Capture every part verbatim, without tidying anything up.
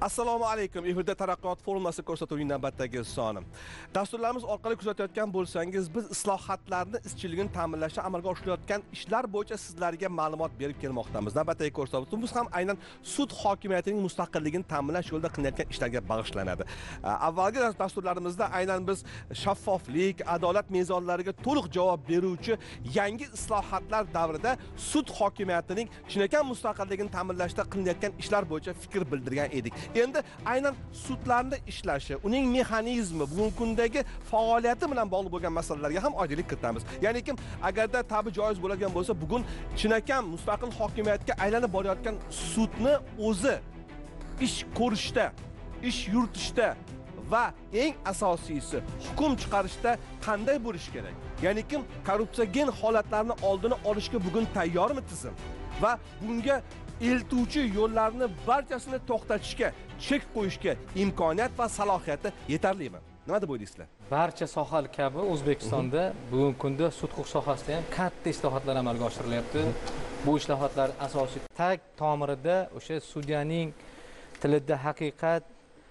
Assalomu alaykum. Efirda Taraqqiyot forumasi ko'rsatuvining navbatdagi soni. Dasturlarimiz orqali kuzatayotgan bo'lsangiz, biz islohotlarni izchilligini ta'minlashda amalga oshirilayotgan ishlar bo'yicha sizlarga ma'lumot berib kelmoqdamiz. Navbatdagi ko'rsatuvimiz ham aynan sud hokimiyatining mustaqilligini ta'minlash yo'lida qilinayotgan ishlarga bag'ishlanadi. Avvalgi dasturlarimizda aynan biz shaffoflik, adolat mezonlariga to'liq javob beruvchi yangi islohotlar davrida sud hokimiyatining chinakam mustaqilligini ta'minlashda qilinayotgan ishlar bo'yicha fikr bildirgan edik. Endi aynan sudlarning ishlashi, uning mexanizmi, bugungi kundagi faoliyati bilan bog'liq bo'lgan masalalarga ham oydinlik kiritamiz. Ya'ni kim agarda tabi joiz bo'ladigan bo'lsa, bugun chinakam mustaqil hokimiyatga aylanib borayotgan sudni o'zi ish ko'rishda, ish yuritishda va eng asosiysi hukm chiqarishda qanday bo'lish kerak? Ya'ni kim korrupsiyagen holatlarni oldini olishga bugun tayyormi tizim? Va bunga eltuvchi yo'llarni barchasini to'xtatishga, chek qo'yishga imkoniyat va salohiyati yetarlimi? Nima deb o'ylaysizlar? Barcha sohalar kabi O'zbekistonda bugungi kunda sud huquq sohasida ham katta islohotlar amalga oshirilyapti. Bu islohotlar asosiy tag tomirida o'sha sudyaning tilida haqiqat,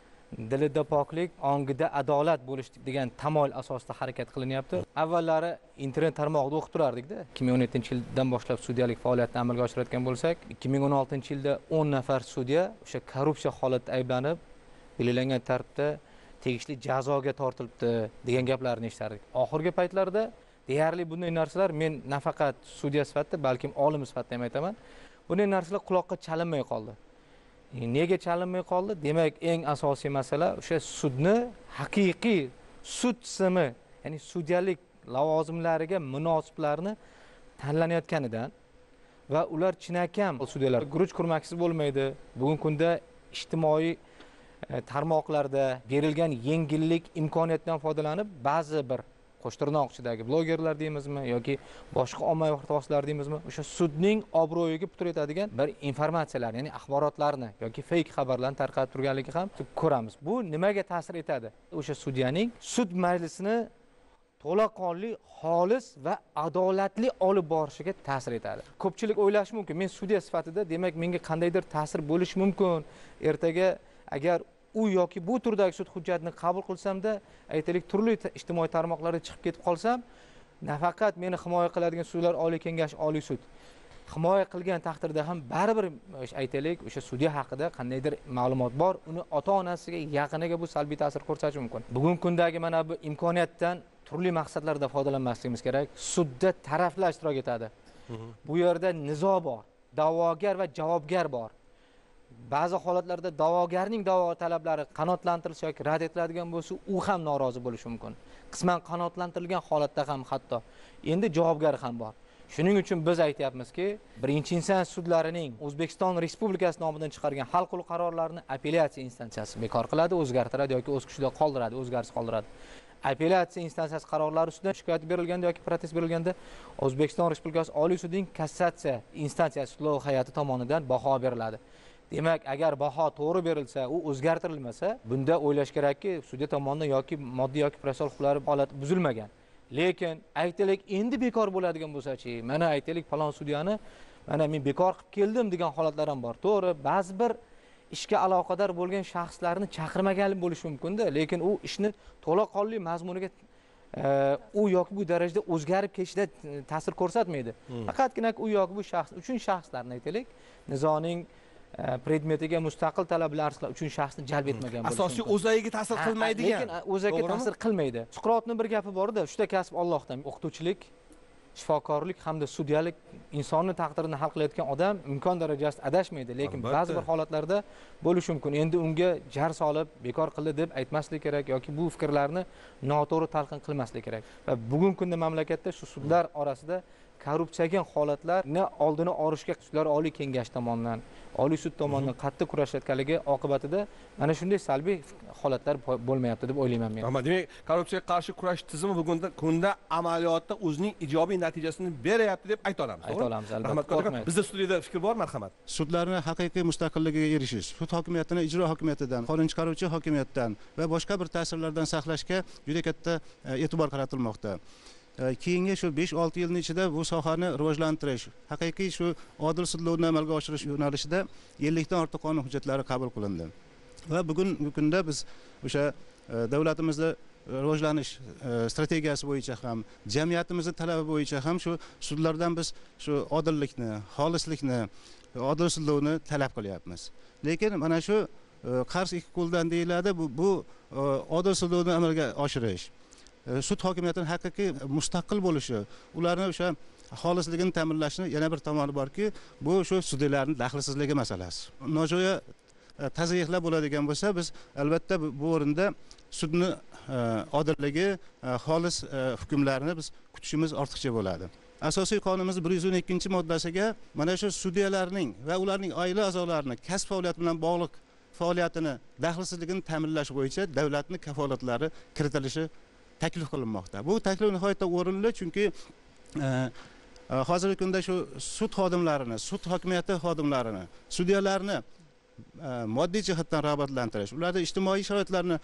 dilida poklik, ongida adolat bo'lish degan tamoyil asosida harakat qilinyapti. Avvallari internet tarmog'ida o'qib turardik-da. ikki ming o'n yettinchi yildan boshlab sudyalik faoliyatini amalga oshirayotgan bo'lsak, ikki ming o'n oltinchi yilda o'n nafar sudya o'sha korrupsiya holatida ayblanib, belgilangan tartibda tegishli jazoga tortilibdi degan gaplarni eshitardik. Oxirgi paytlarda deyarli bunday narsalar men nafaqat sudya sifatida, balkim olim sifatida ham aytaman, bunday narsalar quloqqa chalinmay qoldi. Nega chalinmay qoldi? Demak, eng asosiy masala o'sha sudni haqiqiy sud tizimi, ya'ni sudyalik lavozimlariga munosiblarni tanlanayotganidan va ular chinakam sudyalar guruch kurmaksiz bo'lmaydi. Bugungi kunda ijtimoiy tarmoqlarda berilgan yengillik imkoniyatdan foydalanib ba'zi bir qo'shtirnoq ichidagi blogerlar deymizmi yoki boshqa ommaviy vositalar deymizmi, o'sha sudning obro'yiga putur etadigan bir informatsiyalar, ya'ni axborotlarni yoki fake xabarlarni tarqatib turganligi ham ko'ramiz. Bu nimaga ta'sir etadi? O'sha sudyaning sud majlisini to'laqonli, xolis va adolatli olib borishiga ta'sir etadi. Ko'pchilik o'ylashi mumkin, men sudya sifatida, demak menga qandaydir ta'sir bo'lishi mumkin. Ertaga agar u yoki bu turdagi sud hujjatini qabul qilsamda, aytaylik turli ijtimoiy tarmoqlarda chiqib ketib qolsam, nafaqat meni himoya qiladigan sudlar Oliy Kengash, Oliy sud himoya qilgan taqdirda ham baribir aytaylik o'sha sudya haqida qandaydir ma'lumot bor, uni ota-onasiga, yaqiniga bu salbiy ta'sir ko'rsatishi mumkin. Bugungi kundagi mana bu imkoniyatdan turli maqsadlarda foydalanmasligimiz kerak. Sudda taraflar ishtirok etadi. Bu yerda nizo bor, da'vogar va javobgar bor. Ba'zi holatlarda da'vogarning da'vo talablari qanoatlantirilishi yoki rad etiladigan bo'lsa, u ham norozi bo'lishi mumkin. Qisman qanoatlantirilgan holatda ham hatto endi javobgar ham bor. Shuning uchun biz aytyapmizki, birinchi instansiya sudlarining O'zbekiston Respublikasi nomidan chiqargan hal qiluvchi qarorlarini apellyatsiya instansiyasi bekor qiladi, o'zgartiradi yoki o'z kuchida qoldiradi, o'zgarsiz qoldiradi. Apellyatsiya instansiyasi qarorlari ustidan shikoyat berilganda yoki protest berilganda O'zbekiston Respublikasi Oliy sudining kassatsiya instansiyasi sudlov hay'ati tomonidan baho beriladi. Demak, agar baho to'g'ri berilsa, u o'zgartirilmasa, bunda o'ylash kerakki, sudya tomonidan yoki moddiy yoki protsessual huquqlari holati buzilmagan. Lekin aytaylik, endi bekor bo'ladigan bo'lsa-chi, mana aytaylik falon sudyani mana men bekor qilib keldim degan holatlar ham bor. To'g'ri, ba'zi bir ishga aloqador bo'lgan shaxslarni chaqirmagan bo'lishi mumkin-da, lekin u ishni to'laqonli mazmuniga u yoki bu darajada o'zgarib ketishida ta'sir ko'rsatmaydi. Faqatgina u yoki bu shaxs uchun shaxslarni aytaylik, nizoning predmetiga mustaqil talablar arz qiluvchi uchun shaxsni jalb etmagan bo'lishi. Asosiy o'zagiga ta'sir qilmaydigan. Lekin o'zaga ta'sir qilmaydi. Suqrotning bir gapi bor-da, uchta kasb Allohdan. O'qituvchilik, shifokorlik hamda sudyalik insonni taqdirini hal qilayotgan odam imkon darajasida adashmaydi, lekin ba'zi bir holatlarda bo'lishi mumkin. Endi unga jar solib, bekor qildi deb aytmaslik kerak yoki bu fikrlarni noto'g'ri talqin qilmaslik kerak. Va bugungi kunda mamlakatda shu sudlar orasida korrupsiyaga holatlarni oldini olishga sudlar Oliy Kengash tomonidan, Oliy sud tomonidan qattiq kurashayotganligi oqibatida mana shunday salbiy holatlar bo'lmayapti deb o'ylayman men. Ammo demak, korrupsiyaga qarshi kurash tizimi bugungi kunda amaliyotda o'zining ijobiy natijasini beryapti deb ayta olamiz. Ayta olamiz, albatta. Bizda studiyada fikr bor, marhamat. Sudlarning haqiqiy mustaqilligiga erishish, sud hokimiyatini ijro hokimiyatidan, qonun chiqaruvchi hokimiyatdan va boshqa bir ta'sirlardan saqlashga juda katta e'tibor qaratilmoqda. Keyingi shu besh olti yilning ichida bu sohani rivojlantirish, haqiqiy shu odil sudlovni amalga oshirish yo'nalishida ellik dan ortiq qonun hujjatlari qabul qilindi. va bugungi kunda biz o'sha davlatimizda rivojlanish strategiyasi bo'yicha ham, jamiyatimizni talabi bo'yicha ham shu sudlardan biz shu odillikni, xolislikni, odil sudlovni talab qilyapmiz. Lekin mana shu qars ikki qo'ldan deyiladi, bu bu odil sudlovni amalga oshirish, sud hokimiyatining haqiqiy mustaqil bo'lishi, ularni o'sha xolisligini ta'minlashning yana bir tomoni borki, bu shu sudyalarning daxlsizligi masalasi. Nojo'ya tazyiqlar bo'ladigan bo'lsa, biz albatta bu o'rinda sudni odilligi, xolis hukmlarini biz kutishimiz ortiqcha bo'ladi. Asosiy qonunimiz bir yuz o'n ikkinchi moddasiga mana shu sudyalarning va ularning oila a'zolarining kasb faoliyati bilan bog'liq faoliyatini daxlsizligini ta'minlash bo'yicha davlatning kafolatlari kiritilishi taklif qilinmoqda. Bu taklif nihoyatda o'rinli, chunki hozirgi kunda shu sud xodimlarini, sud hokimiyati xodimlarini, sudyalarni moddiy jihatdan rag'batlantirish, ularning ijtimoiy sharoitlarini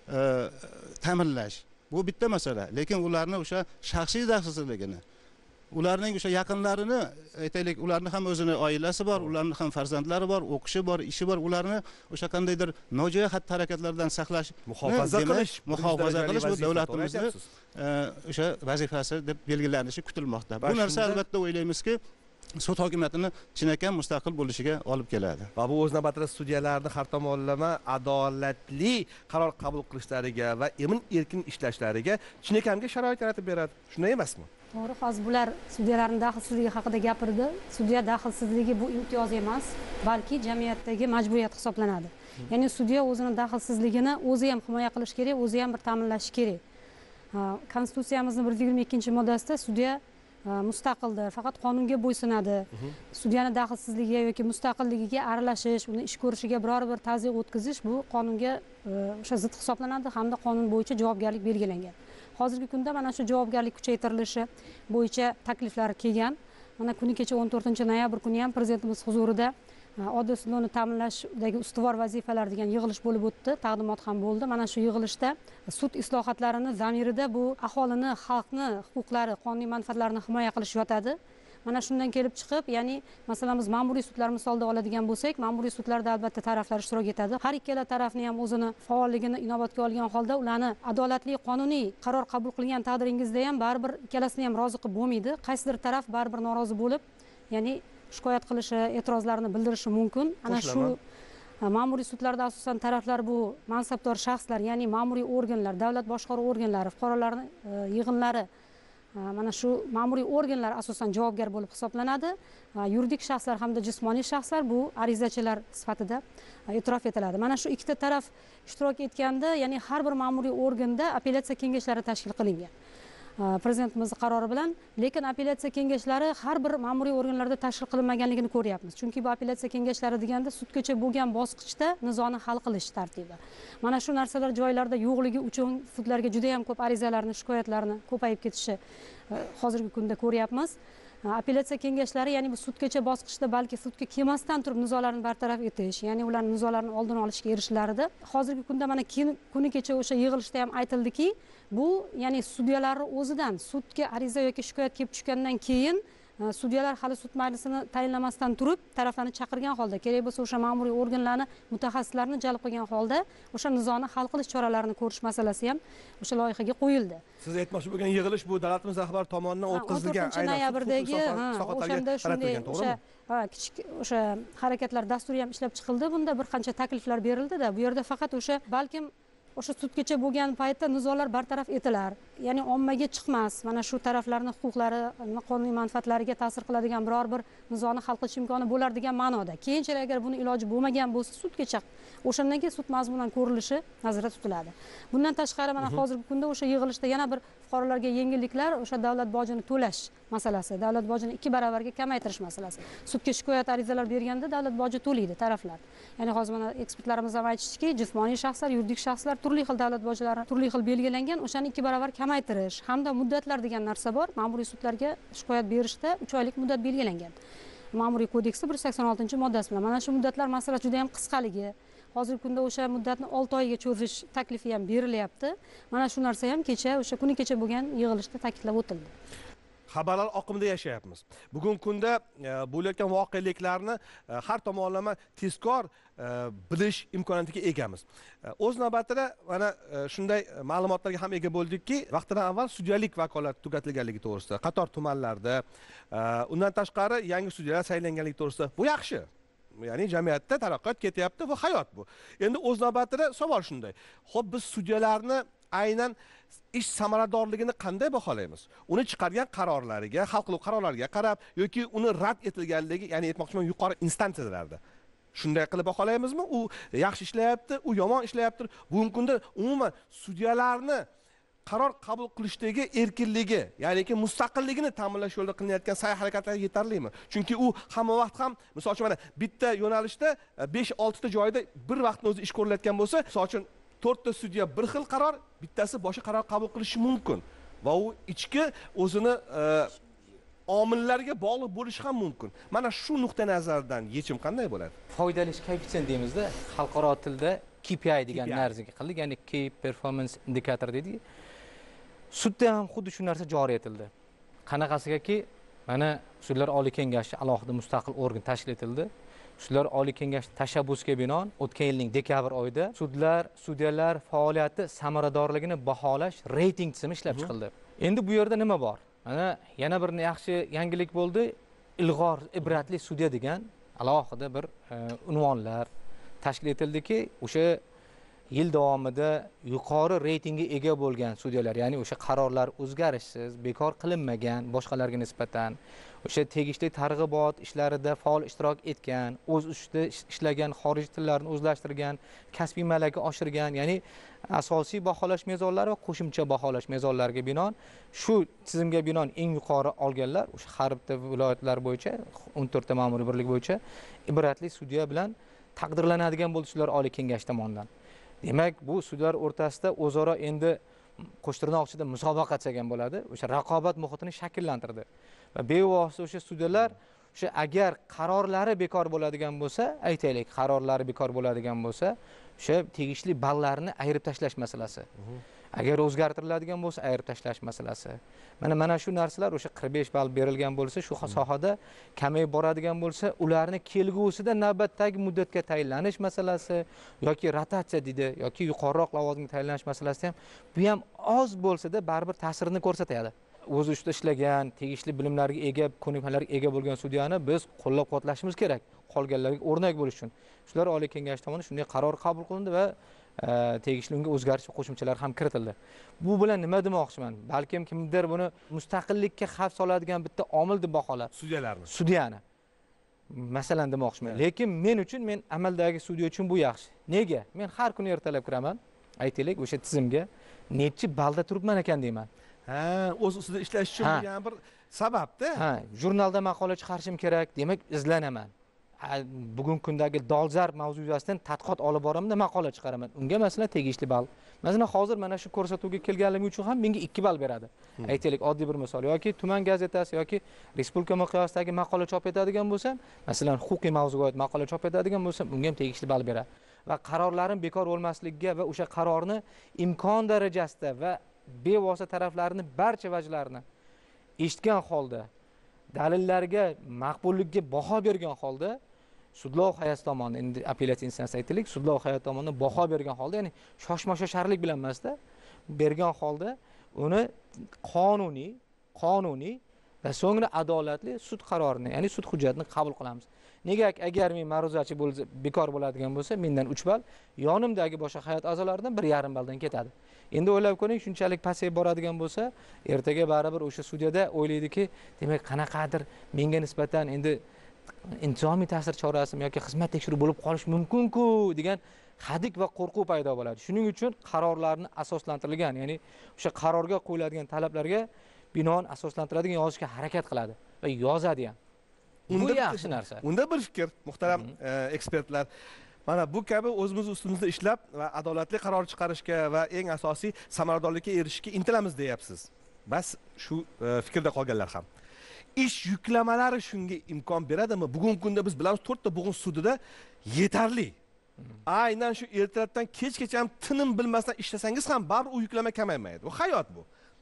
ta'minlash bu bitta masala, lekin ularni o'sha shaxsiy daxlsizligini, ularning o'sha yaqinlarini, aytaylik, ularning ham o'zini oilasi bor, ularning ham farzandlari bor, o'qishi bor, ishi bor, ularni o'sha qandaydir nojo'ya xatti-harakatlardan saqlash, muhofaza qilish, muhofaza qilish bu davlatimizning o'sha vazifasi deb belgilanishi kutilmoqda. Bu narsa albatta o'ylaymizki, sud hokimiyatini chinakam mustaqil bo'lishiga olib keladi. Va bu o'z navbatida sudyalarni har tomonlama adolatli qaror qabul qilishlariga va emin-erkin ishlashlariga chinakamiga sharoit yaratib beradi. Shunday emasmi? To'g'ri, hozir bular sudyalarning daxlsizligi haqida gapirdi. Sudya daxlsizligi bu imtiyoz emas, balki jamiyatdagi majburiyat hisoblanadi. Ya'ni sudya o'zining daxlsizligini o'zi ham himoya qilish kerak, o'zi ham bir ta'minlashi kerak. Konstitutsiyamizning bir yuz yigirma ikkinchi moddasida sudya mustaqildir, faqat qonunga bo'ysunadi. Sudyani daxlsizligiga yoki mustaqilligiga aralashish, uni ish ko'rishiga biror bir tazyiq o'tkazish bu qonunga o'sha zid hisoblanadi hamda qonun bo'yicha javobgarlik belgilangan. Hozirgi kunda mana shu javobgarlik kuchaytirilishi bo'yicha takliflar kelgan. Mana kuni kecha o'n to'rtinchi noyabr kuni ham prezidentimiz huzurida odil sudlovni ta'minlashdagi ustuvor vazifalar degan yig'ilish bo'lib o'tdi, taqdimot ham bo'ldi. Mana shu yig'ilishda sud islohotlarini zamirida bu aholini, xalqni huquqlari, qonuniy manfaatlarini himoya qilish yotadi. Mana shundan kelib chiqib, ya'ni masalan biz ma'muriy sudlar misolida oladigan bo'lsak, ma'muriy sudlarda albatta taraflar ishtirok etadi. Har ikkala tarafni ham o'zini faolligini inobatga olgan holda ularni adolatli qonuniy qaror qabul qilgan taqdiringizda ham baribir ikkalasini ham rozi qilib bo'lmaydi. Qaysidir taraf baribir norozi bo'lib, ya'ni shikoyat qilishi, e'tirozlarini bildirishi mumkin. Ana shu ma'muriy sudlarda asosan taraflar bu mansabdor shaxslar, ya'ni ma'muriy organlar, davlat boshqaruv organlari, fuqarolarning yig'inlari, mana shu ma'muriy organlar asosan javobgar bo'lib hisoblanadi. Yuridik shaxslar hamda jismoniy shaxslar bu arizachilar sifatida e'tirof etiladi. Mana shu ikkita taraf ishtirok etganda, ya'ni har bir ma'muriy organda apellyatsiya kengashlari tashkil qilingan. Prezidentimiz qarori bilan, lekin apellyatsiya kengashlari har bir ma'muriy organlarda tashkil qilinmaganligini ko'ryapmiz. Chunki bu apellyatsiya kengashlari deganda sudgacha bo'lgan bosqichda nizoni hal qilish tartibi. Mana shu narsalar joylarda yo'qligi uchun sudlarga juda ham ko'p arizalarni, shikoyatlarni ko'payib ketishi hozirgi kunda ko'ryapmiz. Apellyatsiya kengashlari, ya'ni bu sudgacha bosqichda balki sudga kelmasdan turib nizolarni bartaraf etish, ya'ni ularning nizolarini oldini olishga erishishlarida. Hozirgi kunda mana kuni kecha o'sha yig'ilishda ham aytildiki, bu ya'ni sudyalarning o'zidan sudga ariza yoki shikoyat kelib tushgandan keyin sudyalar hali sud majlisini tayinlamasdan turib taraflarni chaqirgan holda, kerak bo'lsa o'sha ma'muriy organlarni, mutaxassislarni jalb qilgan holda o'sha nizoni hal qilish choralarini ko'rish masalasi ham o'sha loyihaga qo'yildi. Siz aytmoqchi bo'lgan yig'ilish bu davlatimiz rahbari tomonidan o'tkazilgan, aynan noyabrdagi o'shanda shunday o'sha kichik o'sha harakatlar dasturi ham ishlab chiqildi. Bunda bir qancha takliflar berildi-da, bu yerda faqat o'sha balkim o'sha sudgacha bo'lgan paytda nizolar bartaraf etilar. Ya'ni ommaga chiqmas. Mana shu taraflarning huquqlari, qonuniy manfaatlariga ta'sir qiladigan biror bir nizoni hal qilish imkoni bo'lar degan ma'noda. Keyinchalik agar buni iloji bo'lmagan bo'lsa, sudgacha o'shandan keyin sud mazmunan ko'rilishi nazarda tutiladi. Bundan tashqari mana hozirgi kunda o'sha yig'ilishda yana bir fuqarolarga yengilliklar, o'sha davlat bojini to'lash masalasi, davlat bojini ikki baravarga kamaytirish masalasi. Sudga shikoyat arizalar berganda davlat boji to'laydi taraflar. Ya'ni hozir mana ekspertlarimiz ham aytishdiki, jismoniy shaxslar, yuridik shaxslar turli xil davlat bojlari turli xil belgilangan, o'shani ikki baravar kamaytirish hamda muddatlar degan narsa bor. Ma'muriy sudlarga shikoyat berishda uch oylik muddat belgilangan. Ma'muriy kodeksi bir yuz sakson oltinchi moddasi bilan. Mana shu muddatlar masalasi juda ham qisqaligi. Hozirgi kunda o'sha muddatni olti oyga cho'zish taklifi ham berilyapti. Mana shu narsa ham kecha o'sha kuni kecha bo'lgan yig'ilishda ta'kidlab o'tildi. xabarlar oqimida yashayapmiz. Bugungi kunda bo'layotgan voqeliklarni har tomonlama tezkor bilish imkoniyatiga egamiz. O'z navbatida mana shunday ma'lumotlarga ham ega bo'ldikki, vaqtidan avval sudyalik vakolati tugatilganligi to'g'risida, qator tumanlarda, undan tashqari yangi sudyalar saylanganligi to'g'risida. Bu yaxshi. Ya'ni jamiyatda taraqqiyot ketyapti va hayot bu. Endi o'z navbatida savol shunday. Xo'p, biz sudyalarni aynan ish samaradorligini qanday baholaymiz? Uni chiqargan qarorlariga, hal qiluvchi qarorlariga qarab yoki uni rad etilganligi, ya'ni aytmoqchiman yuqori instansiyalarda shunday qilib baholaymizmi? U yaxshi ishlayapti, u yomon ishlayapti. Bugungi kunda umuman sudyalarni qaror qabul qilishdagi erkinligi, ya'niki mustaqilligini ta'minlash yo'lida qilinayotgan sa'y-harakatlar yetarlimi? Chunki u hamma vaqt ham, misol uchun mana bitta yo'nalishda besh olti ta joyda bir vaqtda o'zi ish ko'rilayotgan bo'lsa, misol uchun to'rtta sudya bir xil qaror, bittasi boshqa qaror qabul qilishi mumkin va u ichki o'zini omillarga bog'liq bo'lishi ham mumkin. Mana shu nuqtai nazardan yechim qanday bo'ladi? Foydali ish koeffitsient deymizda, xalqaro tilda K P I degan narsaga qildik, ya'ni Key Performance Indicator deydi. Sudda ham xuddi shu narsa joriy etildi. Qanaqasigaki, mana Sudlar Oliy Kengashi alohida mustaqil organ tashkil etildi. Sudlar Oliy Kengashi tashabbusiga binoan o'tgan yilning dekabr oyida sudlar, sudyalar faoliyati samaradorligini baholash reyting tizimi ishlab chiqildi. Endi bu yerda nima bor? Mana yana bir yaxshi yangilik bo'ldi. Ilg'or ibratli sudya degan alohida bir unvonlar tashkil etildiki, o'sha yil davomida yuqori reytingga ega bo'lgan sudyalar, ya'ni o'sha qarorlar o'zgarishsiz, bekor qilinmagan boshqalarga nisbatan, o'sha tegishli targ'ibot ishlarida faol ishtirok etgan, o'z ustida ishlagan, xorij tillarini o'zlashtirgan, kasbiy malaka oshirgan, ya'ni asosiy baholash mezonlari va qo'shimcha baholash mezonlariga binoan shu tizimga binoan eng yuqori olganlar o'sha har bitta viloyatlar bo'yicha o'n to'rtta ma'muriy birlik bo'yicha ibratli sudya bilan taqdirlanadigan bo'ldi Sudlar Oliy Kengashi tomonidan. Demak, bu sudlar o'rtasida o'zaro endi qo'shtirnoq ichida musobaqa chagan bo'ladi. O'sha raqobat muhitini shakllantirdi. Va bevosita o'sha sudyalar o'sha agar qarorlari bekor bo'ladigan bo'lsa, aytaylik, qarorlari bekor bo'ladigan bo'lsa, o'sha tegishli ballarni ayirib tashlash masalasi. Agar o'zgartiriladigan bo'lsa, ayirib tashlash masalasi. Mana mana shu narsalar o'sha qirq besh ball berilgan bo'lsa, shu sohada kamayib boradigan bo'lsa, ularni kelgusida navbatdagi muddatga tayinlanish masalasi yoki rotatsiya deydi, yoki yuqoriroq lavozimga tayinlanish masalasi ham bu ham oz bo'lsa-da baribir ta'sirini ko'rsatadi. O'z ustida ishlagan, tegishli bilimlarga ega, ko'nikmalarga ega bo'lgan sudyani biz qo'llab-quvvatlashimiz kerak, qolganlarga o'rnak bo'lish uchun. Shular Oliy Kengashi tomonidan shunday qaror qabul qilindi va tegishli unga o'zgarish va qo'shimchalar ham kiritildi. Bu bilan nima demoqchiman? Balkim kimdir buni mustaqillikka xavf soladigan bitta omil deb baholab, sudyalarni, sudyani masalan demoqchiman. Lekin men uchun, men amaldagi sudya uchun bu yaxshi. Nega? Men har kuni ertalab kiraman, aytaylik, o'sha tizimga nechi balda turibman ekan deyman. Ha, o'z ustida ishlash uchun degan bir sababda. Ha, jurnalda maqola chiqarishim kerak, demak izlanaman. Bugun kundagi dolzarb mavzu yuzasidan tadqiqot olib boraman, maqola chiqaraman. Unga masalan tegishli ball. Masalan, hozir mana shu ko'rsatuvga kelganligim uchun ham menga ikki ball beradi. Hmm. Aytaylik, oddiy bir misol yoki tuman gazetasi yoki respublika miqyosidagi maqola chop etadigan bo'lsam, masalan, huquqiy mavzuga oid maqola chop etadigan bo'lsam, unga ham tegishli ball beradi. Va qarorlarim bekor bo'lmasligiga va o'sha qarorni imkon darajasida va bevosita taraflarni barcha vajlarini eshitgan holda, dalillarga, maqbullikka baho bergan holda sudlov hay'ati tomonidan, endi apellyatsiya instansiya aytaylik, sudlov hay'ati tomonidan baho bergan holda, ya'ni shoshma-shosharlik bilan emasda, bergan holda uni qonuniy, qonuniy va so'ngra adolatli sud qarorini, ya'ni sud hujjatini qabul qilamiz. Nega agar men ma'ruzachi bo'lsa, bekor bo'ladigan bo'lsa, mendan uch ball, yonimdagi boshqa hay'at a'zolaridan bir yarim balldan ketadi. Endi o'ylab ko'ring, shunchalik pasayib boradigan bo'lsa, ertaga baribir o'sha sudyada o'ylaydiki, demak qanaqadir menga nisbatan endi intizomiy ta'sir chorasi yoki xizmat tekshiruvi bo'lib qolish mumkin-ku degan hadik va qo'rquv paydo bo'ladi. Shuning uchun qarorlarni asoslantirilgan, ya'ni o'sha qarorga qo'yiladigan talablarga binoan asoslantiradigan yozishga harakat qiladi va yozadi ham. Bu yaxshi narsa. Unda bir fikr, muhtaram ekspertlar. Mana bu kabi o'zimiz ustimizda ishlab va adolatli qaror chiqarishga va eng asosiy samaradorlikka erishishga intilamiz deyapsiz. Bas shu fikrda qolganlar ham. Ish yuklamalari shunga imkon beradimi? Bugungi kunda biz bilamiz to'rtta bo'g'in sudida yetarli. Aynan shu ertalabdan kechgacha ham tinim bilmasdan ishlasangiz ham baribir u yuklama kamaymaydi. Bu hayot bu.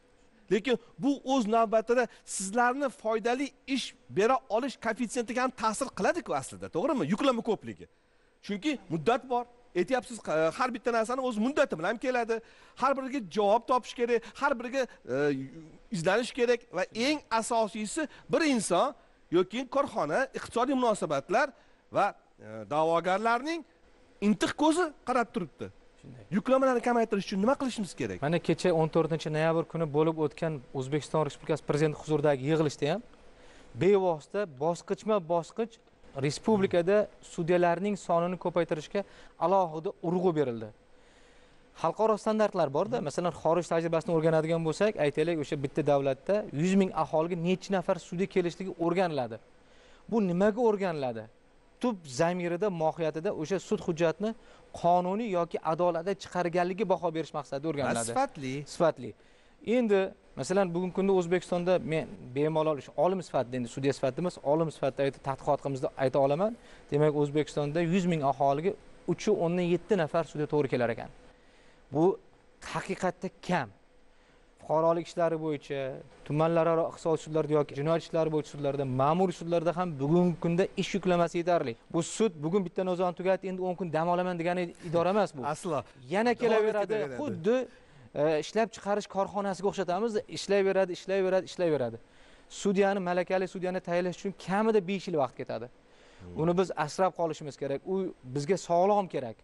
lekin bu o'z navbatida sizlarni foydali ish bera olish koeffitsiyentiga ham ta'sir qiladi-ku aslida, to'g'rimi? Yuklama ko'pligi. Chunki muddat bor. Aytyapsiz, har bitta narsani o'z muddati bilan keladi. Har biriga javob topish kerak, har biriga e, izlanish kerak va eng asosiysi bir inson yoki korxona, iqtisodiy munosabatlar va e, da'vogarlarning intiq ko'zi qarab turibdi. Yuklamalarni kamaytirish uchun nima qilishimiz kerak? Mana kecha o'n to'rtinchi noyabr kuni bo'lib o'tgan O'zbekiston Respublikasi Prezidenti huzuridagi yig'ilishda ham bevosita bosqichma-bosqich respublikada sudyalarning sonini ko'paytirishga alohida urg'u berildi. Xalqaro standartlar bor-da, masalan, xorij tajribasini o'rganadigan bo'lsak, aytaylik, o'sha bitta davlatda yuz ming aholiga necha nafar sudya kelishligi o'rganiladi. Bu nimaga o'rganiladi? Tub zamirida, mohiyatida o'sha sud hujjatni qonuniy yoki adolatli chiqarganligi baho berish maqsadida o'rganiladi. Sifatli. Sifatli. Endi masalan bugungi kunda O'zbekistonda men bemalol olim sifatida, endi sudya sifatida emas, olim sifatida tadqiqot qilmizda ayta olaman. Demak, O'zbekistonda yuz ming aholiga uch nuqta o'n yetti nafar sudya to'g'ri kelar ekan. Bu haqiqatda kam. Fuqarolik ishlari bo'yicha, tumanlararo iqtisodiy sudlarda yoki jinoyat ishlari bo'yicha sudlarda, ma'muriy sudlarda ham bugungi kunda ish yuklamasi yetarli. Bu sud bugun bitta nozoni tugatdi, endi o'n kun dam olaman degani idora emas bu. Aslo. Yana kelaveradi. Xuddi ishlab chiqarish korxonasiga o'xshatamiz, ishlayveradi, ishlayveradi, ishlayveradi. Sudyani, malakali sudyani tayyorlash uchun kamida besh yil vaqt ketadi. Uni biz asrab qolishimiz kerak. U bizga sog'lom kerak.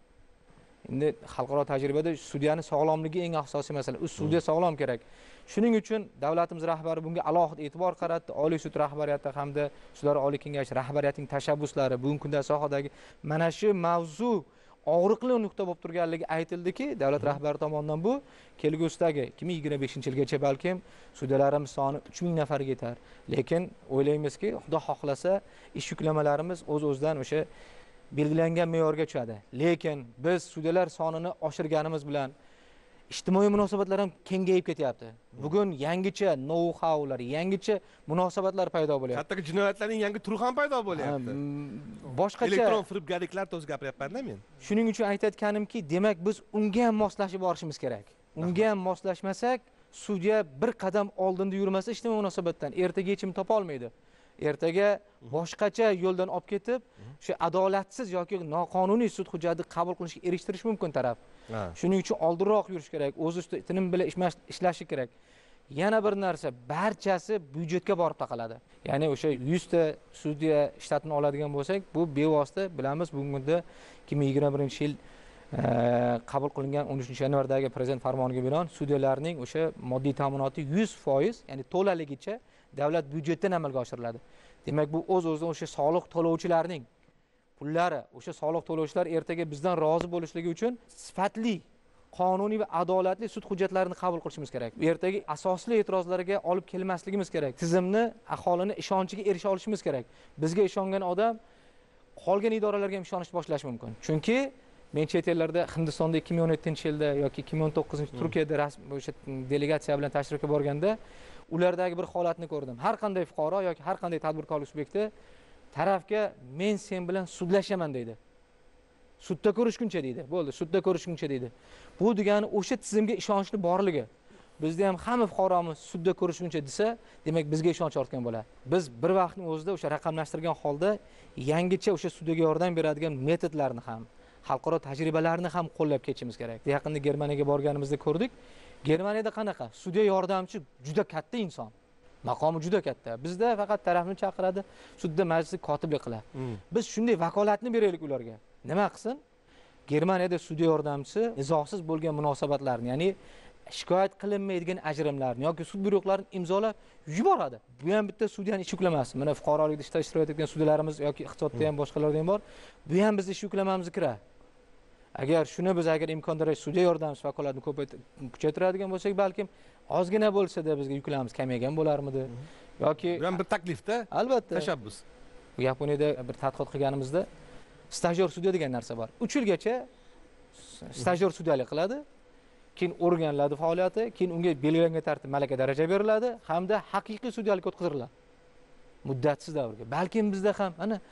Endi xalqaro tajribada sudyani sog'lomligi eng asosiy masala. U sudya sog'lom kerak. Shuning uchun davlatimiz rahbari bunga alohida e'tibor qaratdi. Oliy sud rahbariyati hamda sudlar oliy kengashi rahbariyatining tashabbuslari bugungi kunda sohadagi mana shu mavzu og'riqli nuqta bo'lib turganligi aytildiki, davlat rahbari tomonidan bu kelgusidagi ikki ming yigirma beshinchi yilgacha balkim sudyalarimiz soni uch ming nafarga yetar. Lekin o'ylaymizki, Xudo xohlasa, ish yuklamalarimiz o'z-o'zidan o'sha belgilangan me'yorga tushadi. Lekin biz sudyalar sonini oshirganimiz bilan ijtimoiy munosabatlar ham kengayib ketyapti. Bugun yangicha know-howlar, yangicha munosabatlar paydo bo'lyapti. Hattoki jinoyatlarning yangi turi ham paydo bo'lyapti. Boshqacha elektron firibgarliklar to'g'ri gapiryapman-da men. Shuning uchun aytayotganimki, demak biz unga ham moslashib borishimiz kerak. Unga ham moslashmasak, sudya bir qadam oldinda yurmasa ijtimoiy munosabatdan ertaga yechim topa olmaydi. Ertaga boshqacha yo'ldan olib ketib, shu adolatsiz yoki noqonuniy sud hujjatini qabul qilishga erishtirish mumkin taraf. Shuning uchun oldinroq yurish kerak, o'z ustida tinim bilan ishlashi kerak. Yana bir narsa, barchasi byudjetga borib taqaladi. Ya'ni o'sha yuz ta sudya shtatini oladigan bo'lsak, bu bevosita bilamiz, bugungi kunda ikki ming yigirma birinchi yil qabul qilingan o'n uchinchi yanvardagi prezident farmoniga binoan sudyalarning o'sha moddiy ta'minoti yuz foiz, ya'ni to'laligicha davlat byudjetidan amalga oshiriladi. Demak, bu o'z-o'zidan o'sha soliq to'lovchilarning pullari, o'sha soliq to'lovchilar ertaga bizdan rozi bo'lishligi uchun sifatli, qonuniy va adolatli sud hujjatlarini qabul qilishimiz kerak. Ertaga asosli e'tirozlarga olib kelmasligimiz kerak. Tizimni, aholini ishonchiga erisha olishimiz kerak. Bizga ishongan odam qolgan idoralarga ham ishonishni boshlashi mumkin. Chunki men chet ellarda Hindistonda ikki ming o'n yettinchi yilda yoki ikki ming o'n to'qqizinchi Turkiyada rasmiy o'sha delegatsiya bilan tashrifga borganda ulardagi bir holatni ko'rdim. Har qanday fuqaro yoki har qanday tadbirkorlik subyekti tarafga men sen bilan sudlashaman deydi. Sudda ko'rishguncha deydi. Bo'ldi, sudda ko'rishguncha deydi. Bu degani o'sha tizimga ishonchli borligi. Bizda ham hamma fuqaromiz sudda ko'rishguncha desa, demak bizga ishonch ortgan bo'ladi. Biz bir vaqtning o'zida o'sha raqamlashtirgan holda yangicha o'sha sudyaga yordam beradigan metodlarni ham, xalqaro tajribalarni ham qo'llab ketishimiz kerak. Yaqinda Germaniyaga borganimizda ko'rdik. Germaniyada qanaqa? Sudya yordamchi juda katta inson. Maqomi juda katta. Bizda faqat tarafni chaqiradi, sudda majlisda kotiblik qiladi. Biz shunday vakolatni beraylik ularga. Nima qilsin? Germaniyada sudya yordamchisi izohsiz bo'lgan munosabatlarni, ya'ni shikoyat qilinmaydigan ajrimlarni yoki sud buyruqlarini imzolab yuboradi. Bu ham bitta sudyani ish yuklamasi. Mana fuqarolikda ishtirok etayotgan sudyalarimiz yoki iqtisodda ham boshqalarda ham bor. Bu ham bizning ish yuklamamizga kiradi. Agar shuni biz agar imkon darajada sudya yordamchisi vakolatini kuchaytiradigan bo'lsak, balkim ozgina bo'lsa-da bizga yuklamamiz kamaygan bo'larmidi? Yoki bu ham bir taklifda, albatta, tashabbus. Yaponiyada bir tadqiqot qilganimizda stajyor sudya degan narsa bor. uch yilgacha stajyor sudyalik qiladi, keyin o'rganiladi faoliyati, keyin unga belgilangan tartib malaka daraja beriladi hamda haqiqiy sudyalikka o'tkaziladi. Muddatsiz davrga. Balkim bizda ham ana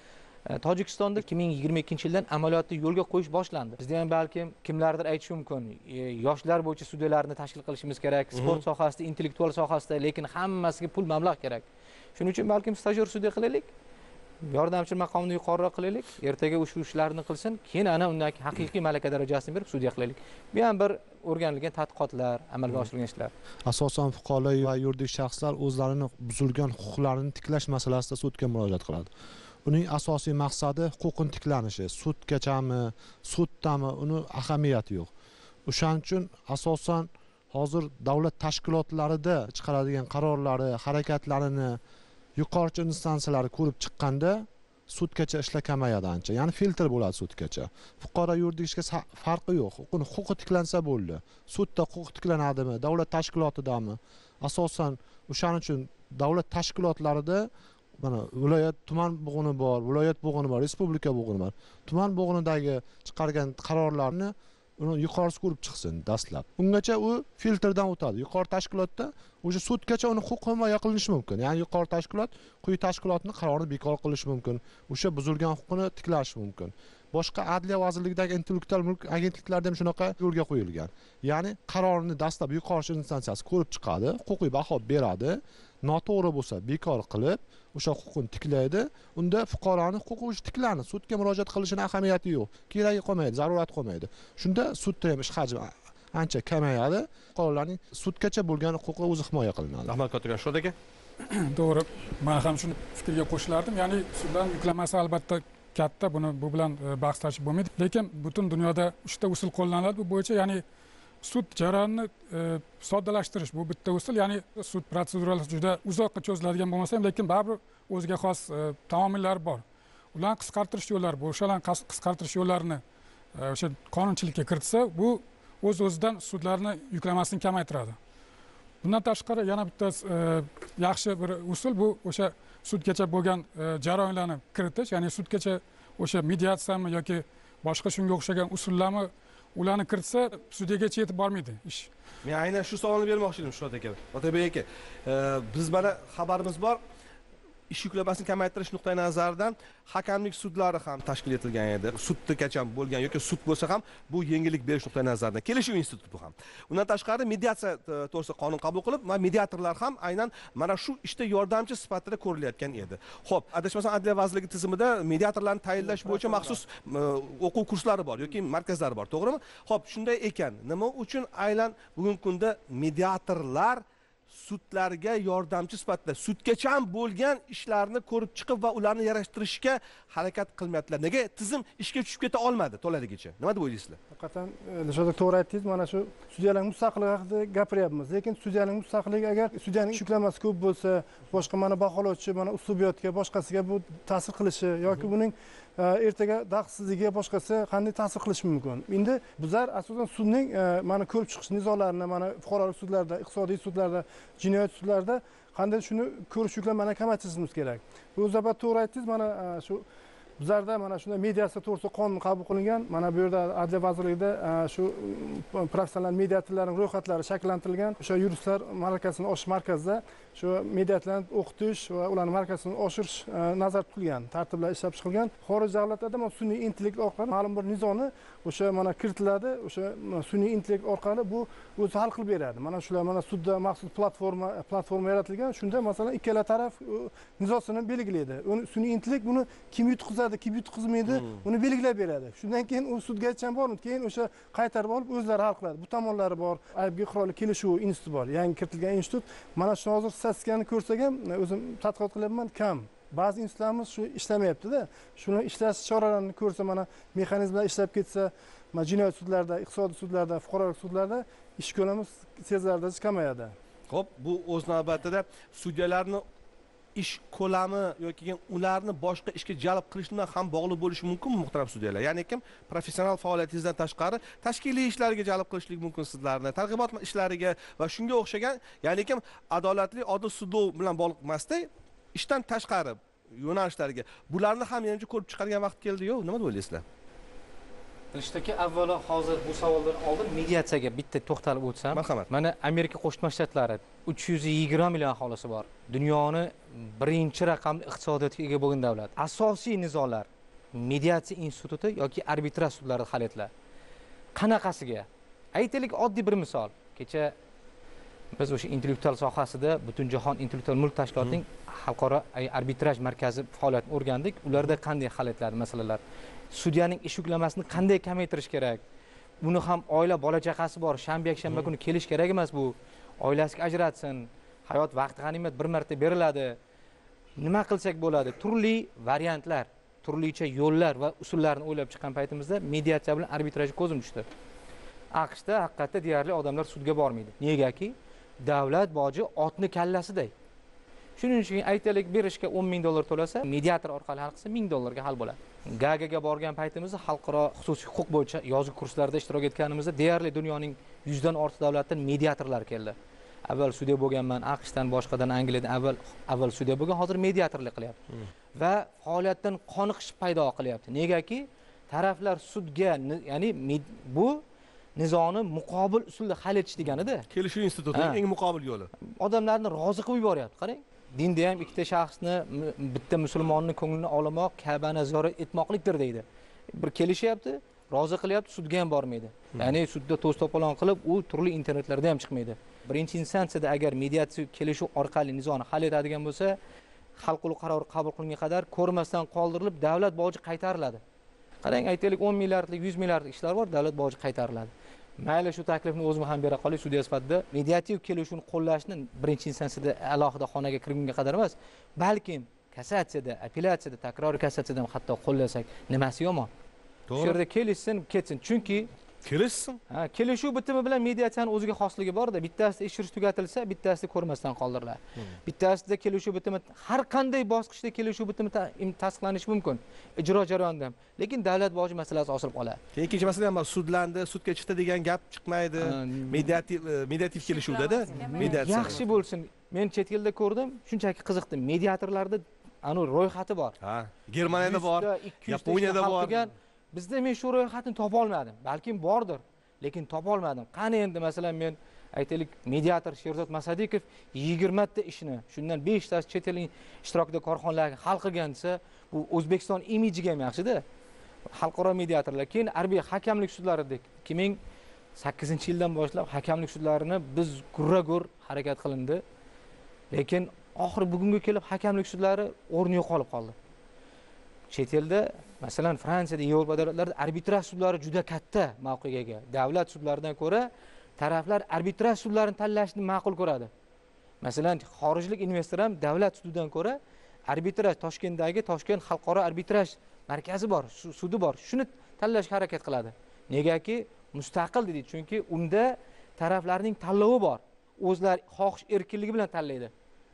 Tojikistonda ikki ming yigirma ikkinchi yildan amaliyotni yo'lga qo'yish boshlandi. Bizda ham balkim kimlardir aytishi mumkin, yoshlar bo'yicha sudyalarni tashkil qilishimiz kerak, sport sohasida, intellektual sohasida, lekin hammasiga pul, mablag' kerak. Shuning uchun balkim stajyor sudya qilaylik. Yordamchi maqomini yuqoriroq qilaylik, ertaga ushbu ishlarni qilsin, keyin ana undan haqiqiy malaka darajasini berib sudya qilaylik. Bu ham bir o'rganilgan tadqiqotlar, amalga oshirilgan ishlar. Asosan fuqarolar va yuridik shaxslar o'zlarining buzilgan huquqlarini tiklash masalasida sudga murojaat qiladi. Uning asosiy maqsadi huquqning tiklanishi, sudgachami, suddami, uni ahamiyati yo'q. O'shaning uchun asosan hozir davlat tashkilotlarida chiqaradigan qarorlari, harakatlarini yuqori instansiyalar ko'rib chiqqanda sudgacha ishlar kamayadi ancha. Ya'ni filtr bo'ladi sudgacha. Fuqaro yuridik ishga farqi yo'q. Uni huquqi tiklansa bo'ldi. Sudda huquq tiklanadimi, davlat tashkilotidami? Asosan o'shaning uchun davlat tashkilotlarida mana viloyat tuman bo'g'ini bor, viloyat bo'g'ini bor, respublika bo'g'ini bor. Tuman bo'g'inidagi chiqargan qarorlarni uni yuqorisi ko'rib chiqsin dastlab. Ungacha u filtrdan o'tadi. Yuqori tashkilotda o'sha sudgacha uni huquq himoya qilinishi mumkin. Ya'ni yuqori tashkilot quyi tashkilotning qarorini bekor qilishi mumkin. O'sha buzilgan huquqni tiklashi mumkin. Boshqa Adliya vazirligidagi intellektual mulk agentliklarida ham shunaqa yo'lga qo'yilgan. Ya'ni qarorni dastlab yuqori instansiyasi ko'rib chiqadi, huquqiy baho beradi, noto'g'ri bo'lsa bekor qilib, o'sha huquqni tiklaydi. Unda fuqaroning huquqi o'zi tiklanadi. Sudga murojaat qilishning ahamiyati yo'q. Keragi qolmaydi, zarurat qolmaydi. Shunda sudda ham ish hajmi ancha kamayadi. Fuqarolarning sudgacha bo'lgan huquqi o'zi himoya qilinadi. Rahmat kattakon Shodaka. To'g'ri. Men ham shuni fikrga qo'shilardim. Ya'ni suddan yuklamasi albatta katta, buni bu bilan bahs tashib bo'lmaydi. Lekin butun dunyoda uchta usul qo'llaniladi bu bo'yicha, ya'ni sud jarayonini soddalashtirish bu bitta usul. Ya'ni sud protseduralari juda uzoqqa cho'ziladigan bo'lmasa ham, lekin baribir o'ziga xos taomillari bor. Ularni qisqartirish yo'llari bor. O'shalarni qisqartirish yo'llarini o'sha qonunchilikka kiritsa, bu o'z-o'zidan sudlarni yuklamasini kamaytiradi. Bundan tashqari yana bitta yaxshi bir usul bu o'sha sudgacha bo'lgan jarayonlarni kiritish, ya'ni sudgacha o'sha mediatsiyami yoki boshqa shunga o'xshagan usullarni ularni kiritsa, sudgacha yetib bormaydi ish. Men aynan shu savolni bermoqchi edim Shuhrat aka. Otabek aka, biz mana xabarimiz bor. Ish yuklamasini kamaytirish nuqtai nazaridan hakamlik sudlari ham tashkil etilgan edi. Sudgacha bo'lgan yoki sud bo'lsa ham bu yengillik berish nuqtai nazaridan kelishuv instituti bu ham. Undan tashqari mediatsiya to'g'risida qonun qabul qilib, va mediatorlar ham aynan mana shu ishda yordamchi sifatida ko'rilayotgan edi. Xo'p, adashmasam Adliya vazirligi tizimida mediatorlarni tayinlash bo'yicha maxsus o'quv kurslari bor yoki markazlari bor, to'g'rimi? Xo'p, shunday ekan, nima uchun aynan bugungi kunda mediatorlar sudlarga yordamchi sifatida sudgacha bo'lgan ishlarni ko'rib chiqib va ularni yarashtirishga harakat qilmayaptilar? Nega tizim ishga tushib keta olmadi to'laligicha? Nima deb o'ylaysizlar? Haqiqatan Dilshod to'g'ri aytdingiz. Mana shu sudyalarning mustaqilligi haqida gapiryapmiz. Lekin sudyaning mustaqilligi agar sudyaning ish yuklamasi ko'p bo'lsa, boshqa mana baholovchi, mana uslubiyotga, boshqasiga bu ta'sir qilishi yoki buning ertaga daxlsizligiga boshqasi qanday ta'sir qilishi mumkin? Endi bizlar asosan sudning mana ko'rib chiqish nizolarini, mana fuqarolik sudlarida, iqtisodiy sudlarda, jinoyat sudlarida qanday shuni ko'rish yuklamani kamaytirishimiz kerak. Bu zabat to'g'ri aytdingiz. Mana shu bizlarda mana shunday mediatsiya to'g'risida qonun qabul qilingan. Mana bu yerda Adliya vazirligida shu professional mediatorlarning ro'yxatlari shakllantirilgan. O'sha yuristlar malakasini oshirish markazida shu mediatorlarni o'qitish va ularning malakasini oshirish nazorat qilingan, tartiblar ishlab chiqilgan. Xorij davlatlarda mana sun'iy intellekt orqali ma'lum bir nizoni o'sha mana kiritiladi. O'sha sun'iy intellekt orqali bu o'zi hal qilib beradi. Mana shular mana sudda maxsus platforma platforma yaratilgan. Shunda masalan ikkala taraf nizosini belgilaydi. Uni sun'iy intellekt buni kim yutqizadi, kim yutqizmaydi, uni belgilab beradi. Shundan keyin u sudgacha borib, keyin o'sha qaytarib olib o'zlari hal qiladi. Bu tomonlari bor. Aybga iqrorlik kelishuv instituti bor. Yangi kiritilgan institut. Mana shu hozir statistikani ko'rsak ham, o'zim tadqiqot qilyapman, kam. Ba'zi institutlarimiz shu ishlamayapti-da. Shuni ishlash choralarini ko'rsa, mana mexanizmlar ishlab ketsa, mana jinoyat sudlarida, iqtisodiy sudlarda, fuqarolik sudlarida ish ko'lami sezilarli kamayadi. Xo'p, bu o'z navbatida sudyalarni ish ko'lami yoki ularni boshqa ishga jalb qilish bilan ham bog'liq bo'lishi mumkinmi, muhtaram sudyalar? Ya'ni kim professional faoliyatingizdan tashqari tashkiliy ishlarga jalb qilishlik mumkin sizlarni, targ'ibot ishlariga va shunga o'xshagan, ya'ni kim adolatli odil sudlov bilan bog'liq emasda, ishdan tashqari yo'nalishlarga bularni ham yangi ko'rib chiqargan vaqt keldi-yu, nima deb o'ylaysizlar? Tilshdagi avvalo hozir bu savoldan oldin mediatsiyaga bitta to'xtalib o'tsam. Marhamat. Mana Amerika Qo'shma Shtatlari uch yuz yigirma million aholisi bor. Dunyoni birinchi raqamli iqtisodiyotga ega bo'lgan davlat. Asosiy nizolar mediatsiya instituti yoki arbitraj sudlari hal etiladi. Qanaqasiga? Aytaylik oddiy bir misol. Kecha biz o'sha intellektual sohasida Butunjahon intellektual mulk tashkilotining xalqaro arbitraj markazi faoliyatini o'rgandik. Ularda qanday hal etiladi masalalar? Sudyaning ish yuklamasini qanday kamaytirish kerak? Buni ham oila, bola chaqasi bor, shanba yakshanba kuni kelish kerak emas bu. Oilasiga ajratsin. Hayot vaqti g'animat bir marta beriladi. Nima qilsak bo'ladi? Turli variantlar, turlicha yo'llar va usullarni o'ylab chiqqan paytimizda mediatsiya bilan arbitraj ko'zim tushdi. AQShda haqiqatda deyarli odamlar sudga bormaydi. Negaki? Davlat boji otni kallasiday. Shuning uchun aytaylik berishga o'n ming dollar to'lasa, mediator orqali hal qilsa ming dollarga hal bo'ladi. Gagaga borgan paytimizda xalqaro xususiy huquq bo'yicha yozuv kurslarida ishtirok etganimizda deyarli dunyoning yuzdan ortiq davlatdan mediatorlar keldi. Avval sudya bo'lganman, AQShdan, boshqadan, Angliyadan avval avval sudya bo'lgan, hozir mediatorlik qilyapti. Va faoliyatdan qoniqish paydo qilyapti. Negaki taraflar sudga, ya'ni bu nizoni muqobil usulda hal etish deganida. Kelishuv institutining eng muqobil yo'li. Odamlarni rozi qilib yuboryapti. Qarang. Dinda ham ikkita shaxsni, bitta musulmonning ko'nglini olamoq, Ka'bani ziyorat etmoqlikdir deydi. Bir kelishyapti, rozi qilyapti, sudga ham bormaydi. Ya'ni sudda to's to'polon qilib, u turli internetlarda ham chiqmaydi. Birinchi instansiyada agar mediatsiya kelishuv orqali nizoni hal etadigan bo'lsa, hal qilib qaror qabul qilingan qadar ko'rmasdan qoldirilib, davlat boji qaytariladi. Qarang, aytaylik o'n milliardlik, yuz milliardlik ishlar bor, davlat boji qaytariladi. Mayli shu taklifni o'zim ham bera qolay sudya sifatida mediativ kelishuvni qo'llashni birinchi instansiyada alohida xonaga kirgunga qadar emas, balkim kassatsiyada, apellyatsiyada, takroriy kassatsiyada ham hatto qo'llasak nimasi yomon? Shu yerda kelishsin, ketsin. Chunki kelishsin. Ha, kelishuv bitimi bilan mediatsiyaning o'ziga xosligi bor-da, bittasida ish yurish tugatilsa, bittasida ko'rmasdan qoldiriladi. Bittasida kelishuv bitimi har qanday bosqichda kelishuv bitimi tasdiqlanishi mumkin ijro jarayonida, lekin davlat boji masalasi osilib qoladi. Keyin ikkinchi masala ham sudlandi, sudga chiqdi degan gap chiqmaydi. Mediativ mediativ kelishuvda-da, mediatsiya. Yaxshi bo'lsin. Men chet elda ko'rdim, shunchaki qiziqdim. Mediatorlarda anu ro'yxati bor. Ha, Germaniyada bor, Yaponiyada bor. Bizda men shu ro'yxatni topa olmadim. Balkim bordir, lekin topa olmadim. Qani endi masalan men aytaylik mediator Sherzod Masadikov yigirma ta ishni, shundan besh tasi chet el ishtirokida korxonalarga hal qilgan desa, bu O'zbekiston imijiga ham yaxshi-da. Xalqaro mediatorlar, keyin harbiy hakamlik sudlaridek ikki ming sakkizinchi yildan boshlab hakamlik sudlarini biz gurra-gur harakat qilindi. Lekin oxiri bugunga kelib hakamlik sudlari o'rni yo'qolib qoldi. Chet elda, masalan, Fransiyada, Yevropa davlatlarida arbitraj sudlari juda katta mavqega ega. Davlat sudlaridan ko'ra taraflar arbitraj sudlarini tanlashni ma'qul ko'radi. Masalan, xorijlik investor ham davlat sudidan ko'ra arbitraj Toshkentdagi Toshkent xalqaro arbitraj markazi bor, sudi bor. Shuni tanlashga harakat qiladi. Negaki mustaqil dedi, chunki unda taraflarning tanlovi bor. O'zlari xohish erkinligi bilan tanlaydi.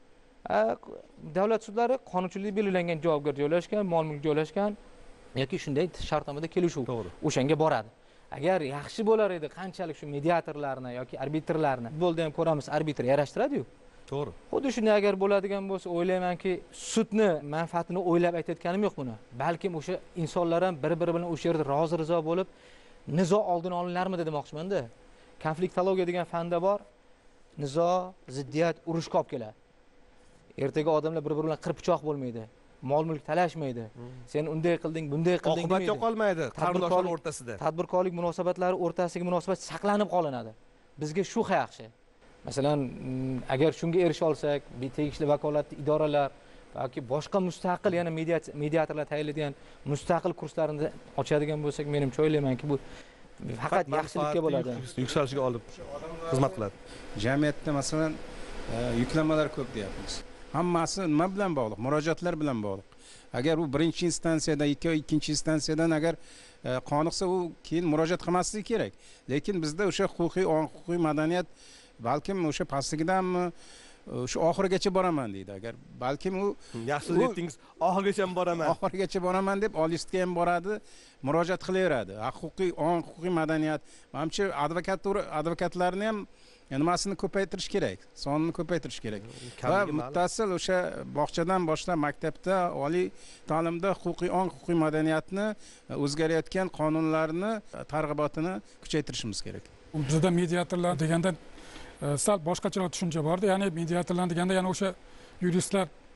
Davlat sudlari qonunchilik belgilangan javobgar joylashgan, mol mulk joylashgan yoki shunday shartnomada kelishuv o'shanga boradi. Agar yaxshi bo'lar edi, qanchalik shu mediatorlarni yoki arbitrlarni futbolda ham ko'ramiz, arbitr yarashtiradi-yu. To'g'ri. Xuddi shunday agar bo'ladigan bo'lsa, o'ylaymanki, sudni manfaatini o'ylab aytayotganim yo'q buni. Balkim o'sha insonlar ham bir-biri bilan o'sha yerda rozi-rizo bo'lib, nizo oldini olinarmidi demoqchiman-da. Konfliktologiya degan fanda bor. Nizo, ziddiyat, urush olib keladi. Ertaga odamlar bir-biri bilan qirpichoq bo'lmaydi. Mol mulk talashmaydi. Sen unday qilding, bunday qilding demaydi. Oqibat yo'qolmaydi qarindoshlar o'rtasida. Tadbirkorlik munosabatlari o'rtasidagi munosabat saqlanib qolinadi. Bizga shu yaxshi. Masalan, agar shunga erisha olsak, tegishli vakolatli idoralar yoki boshqa mustaqil yana mediatorlar tayyorlaydigan mustaqil kurslarni ochadigan bo'lsak, menimcha o'ylaymanki, bu faqat yaxshilikka bo'ladi. Yuksalishiga olib xizmat qiladi. Jamiyatda masalan yuklamalar ko'p deyapmiz. Hammasi nima bilan bog'liq? Murojaatlar bilan bog'liq. Agar u birinchi instansiyada, ikkinchi instansiyadan agar qoniqsa, u keyin murojaat qilmasligi kerak. Lekin bizda o'sha huquqiy, huquqiy madaniyat balkim o'sha pastligidanmi o'sha oxirigacha boraman deydi. Agar balkim u yaxshi aytdingiz, oxirigacha ham boraman. Oxirigacha boraman deb olistga ham boradi, murojaat qilaveradi. Huquqiy, huquqiy madaniyat, menimcha advokatura advokatlarni ham nimasini ko'paytirish kerak, sonini ko'paytirish kerak. Va muttasil o'sha bog'chadan boshlab maktabda, oliy ta'limda huquqiy, huquqiy madaniyatni, o'zgarayotgan qonunlarni targ'ibotini kuchaytirishimiz kerak. Bizda mediatorlar deganda sal boshqacharoq tushuncha borda, ya'ni mediatorlar deganda yana o'sha yuristlar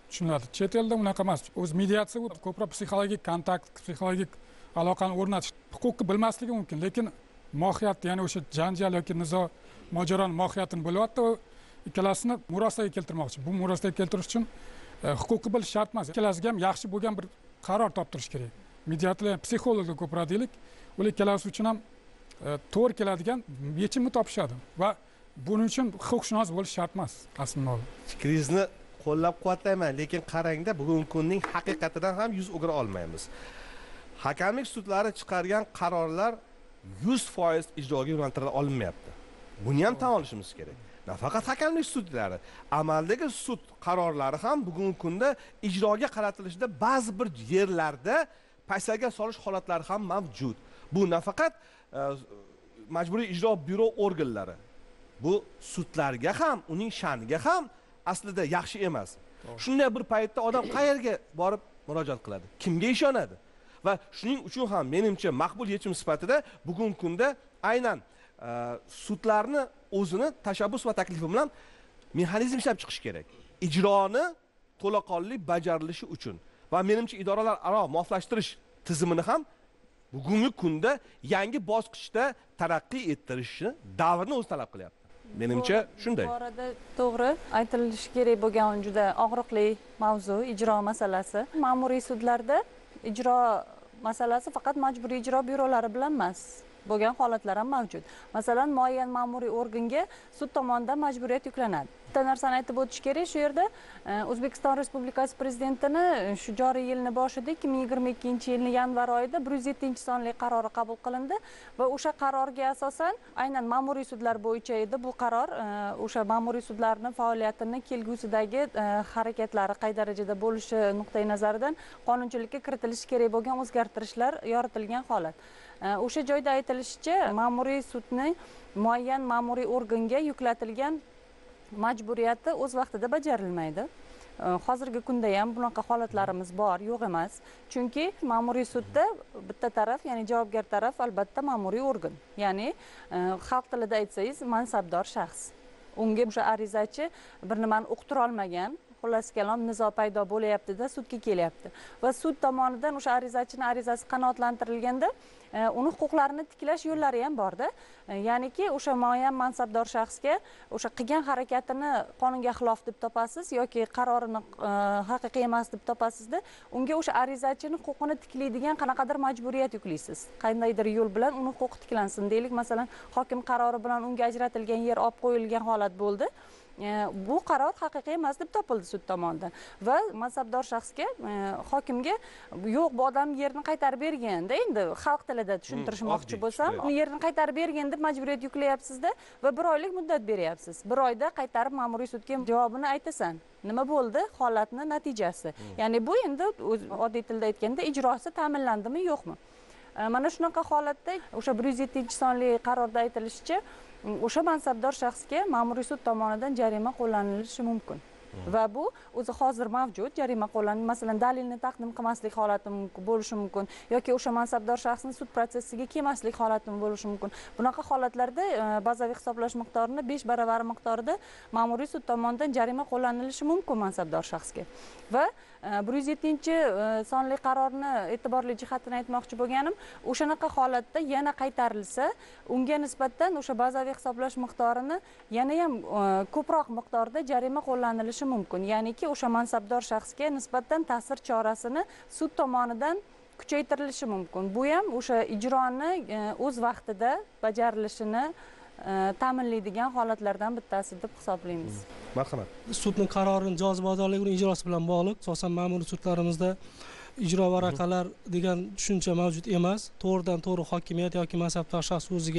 tushuniladi. Chet elda unaqa emas. O'z mediatsiya u ko'proq psixologik kontakt, psixologik aloqani o'rnatish. Huquqni bilmasligi mumkin, lekin mohiyat, ya'ni o'sha janjal yoki nizo, mojaroning mohiyatini bilyapti va ikkalasini murosaga keltirmoqchi. Bu murosaga keltirish uchun huquqni bilish shart emas. Ikkalasiga ham yaxshi bo'lgan bir qaror toptirish kerak. Mediatorlar, psixologlar ko'proq deylik, ular ikkalasi uchun ham to'g'ri keladigan yechimni topishadi va buning uchun huquqshunos bo'lish shart emas aslida. Fikringizni qo'llab-quvvatlayman, lekin qarangda, bugungi kunning haqiqatidan ham yuz o'gira olmaymiz. Hakamlik sudlari chiqargan qarorlar yuz foiz ijroga yo'naltira olinmayapti. Buni ham tan olishimiz kerak. Nafaqat hakamlik sudlari, amaldagi sud qarorlari ham bugungi kunda ijroga qaratilishida ba'zi bir yerlarda paysaga solish holatlari ham mavjud. Bu nafaqat majburiy ijro byuro organlari, bu sudlarga ham, uning sha'niga ham aslida yaxshi emas. Shunday bir paytda odam qayerga borib murojaat qiladi? Kimga ishonadi? Va shuning uchun ham menimcha maqbul yechim sifatida bugungi kunda aynan sudlarni o'zini tashabbus va taklifi bilan mexanizm ishlab chiqish kerak. Ijroni to'laqonli bajarilishi uchun va menimcha idoralar aro moslashtirish tizimini ham bugungi kunda yangi bosqichda taraqqiy ettirishni davrni o'zi talab qilyapti. Menimcha shunday. Bu borada to'g'ri aytilishi kerak bo'lgan juda og'riqli mavzu ijro masalasi. Ma'muriy sudlarda ijro masalasi faqat majburiy ijro byurolari bilan emas, bo'lgan holatlar ham mavjud. Masalan, muayyan ma'muriy organga sud tomonidan majburiyat yuklanadi. Bitta narsani aytib o'tish kerak, shu yerda O'zbekiston Respublikasi prezidentini shu joriy yilning boshida ikki ming yigirma ikkinchi yilning yanvar oyida bir yuz yettinchi sonli qarori qabul qilindi va o'sha qarorga asosan aynan ma'muriy sudlar bo'yicha edi bu qaror. O'sha ma'muriy sudlarning faoliyatini kelgusidagi harakatlari qay darajada bo'lishi nuqtai nazaridan qonunchilikka kiritilishi kerak bo'lgan o'zgartirishlar yoritilgan holat. O'sha joyda aytilishicha, ma'muriy sudning muayyan ma'muriy organga yuklatilgan majburiyati o'z vaqtida bajarilmaydi. Hozirgi kunda ham bunaqa holatlarimiz bor, yo'q emas. Chunki ma'muriy sudda bitta taraf, ya'ni javobgar taraf albatta ma'muriy organ. Ya'ni xalq tilida aytsangiz, mansabdor shaxs. Unga o'sha arizachi bir nimani uqtira olmagan, xullas kalom nizo paydo bo'layapti-da, sudga kelyapti. Va sud tomonidan o'sha arizachini arizasi qanoatlantirilganda uni huquqlarini tiklash yo'llari ham bor-da. Ya'niki o'sha muayyan mansabdor shaxsga o'sha qilgan harakatini qonunga xilof deb topasiz yoki qarorini haqiqiy emas deb topasizda, unga o'sha arizachining huquqini tiklaydigan qanaqadir majburiyat yuklaysiz. Qandaydir yo'l bilan uni huquqi tiklansin. Deylik, masalan, hokim qarori bilan unga ajratilgan yer olib qo'yilgan holat bo'ldi. Bu qaror haqiqiy emas deb topildi sud tomonidan va mansabdor shaxsga, hokimga yo'q, bu odam yerni qaytarib berganda, endi xalq tilida tushuntirishmoqchi bo'lsam, yerni qaytarib bergan deb majburiyat yuklayapsiz-da va bir oylik muddat beryapsiz. Bir oyda qaytarib ma'muriy sudga javobini aytasan. Nima bo'ldi? Holatni natijasi. Ya'ni bu endi oddiy tilda aytganda ijrosi ta'minlandimi, yo'qmi? Mana shunaqa holatda o'sha bir yuz yettinchi sonli qarorda aytilishicha, o'sha mansabdor shaxsga ma'muriy sud tomonidan jarima qo'llanilishi mumkin. Va bu o'zi hozir mavjud jarima qo'llanib, masalan, dalilni taqdim qilmaslik holati bo'lishi mumkin yoki o'sha mansabdor shaxsni sud protsessiga kelmaslik holati bo'lishi mumkin. Bunaqa holatlarda bazaviy hisoblash miqdorini besh baravar miqdorida ma'muriy sud tomonidan jarima qo'llanilishi mumkin mansabdor shaxsga. Va bir yuz yettinchi sonli qarorni e'tiborli jihatini aytmoqchi bo'lganim, o'shanaqa holatda yana qaytarilsa, unga nisbatan o'sha bazaviy hisoblash miqdorini yana ham ko'proq miqdorda jarima qo'llanilishi mumkin. Ya'niki o'sha mansabdor shaxsga nisbatan ta'sir chorasini sud tomonidan kuchaytirilishi mumkin. Bu ham o'sha ijroni o'z vaqtida bajarilishini ta'minlaydigan holatlardan bittasi deb hisoblaymiz. Marhamat. Sudning qarorining jozibadorligi uning ijrosi bilan bog'liq. Asosan ma'muriy sudlarimizda ijro varaqalar degan tushuncha mavjud emas. To'g'ridan to'g'ri hokimiyat yoki mansabdor shaxs o'ziga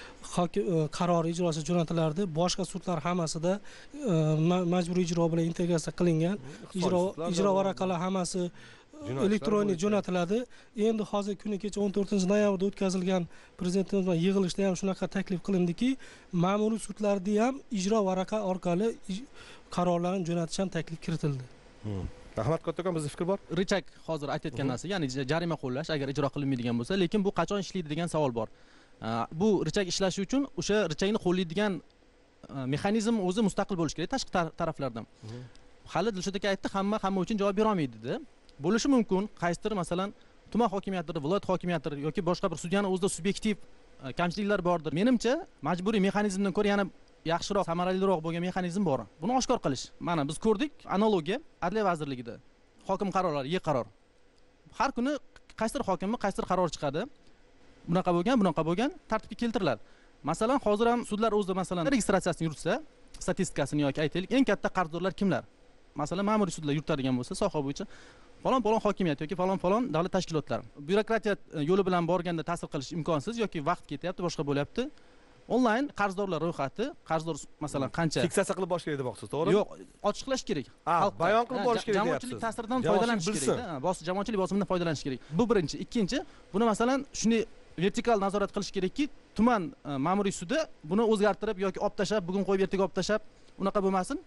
qarori ijrosi jo'natilardi. Boshqa sudlar hammasida majburiy ijro bilan integratsiya qilingan. Ijro ijro varaqalar hammasi elektronik jo'natiladi. Endi hozir kuni kecha o'n to'rtinchi noyabrda o'tkazilgan prezidentimiz bilan yig'ilishda ham shunaqa taklif qilindiki, ma'muriy sudlarda ham ijro varaqa orqali qarorlarni jo'natish ham taklif kiritildi. Rahmat kattakon, bizda fikr bor. Richak hozir aytayotgan narsa, ya'ni jarima qo'llash agar ijro qilinmaydigan bo'lsa, lekin bu qachon ishlaydi degan savol bor. Bu richak ishlashi uchun o'sha richakni qo'llaydigan mexanizm o'zi mustaqil bo'lishi kerak tashqi taraflardan. hali Dilshod aka aytdi, hamma hamma uchun javob bera olmaydi dedi. Bo'lishi mumkin, qaysidir masalan tuman hokimiyatidir, viloyat hokimiyatidir yoki boshqa bir sudyani o'zida subyektiv kamchiliklar bordir. Menimcha majburiy mexanizmdan ko'ra yana yaxshiroq, samaraliroq bo'lgan mexanizm bor. Buni oshkor qilish. Mana biz ko'rdik, analogiya Adliya vazirligida hokim qarorlari, Y qaror. Har kuni qaysidir hokimni qaysidir qaror chiqadi. Bunaqa bo'lgan, bunaqa bo'lgan tartibga keltiriladi. Masalan, hozir ham sudlar o'zida masalan registratsiyasini yuritsa, statistikasini yoki aytaylik, eng katta qarzdorlar kimlar? Masalan, ma'muriy sudlar yuritadigan bo'lsa, soha bo'yicha falon falon hokimiyat yoki falon falon davlat tashkilotlari. Byurokratiya yo'li bilan borganda ta'sir qilish imkonsiz yoki vaqt ketyapti, boshqa bo'lyapti. Onlayn qarzdorlar ro'yxati, qarzdor masalan qancha fiksiya qilib borish kerak demoqchisiz, to'g'rimi? Yo'q, ochiqlash kerak. Bayon qilib borish kerak deyapsiz. Jamoatchilik ta'siridan foydalanish kerak. Bos jamoatchilik bosimidan foydalanish kerak. Bu birinchi. Ikkinchi, buni masalan shunday vertikal nazorat qilish kerakki, tuman ma'muriy sudi buni o'zgartirib yoki olib tashlab, bugun qo'yib ertaga olib tashlab, unaqa bo'lmasin.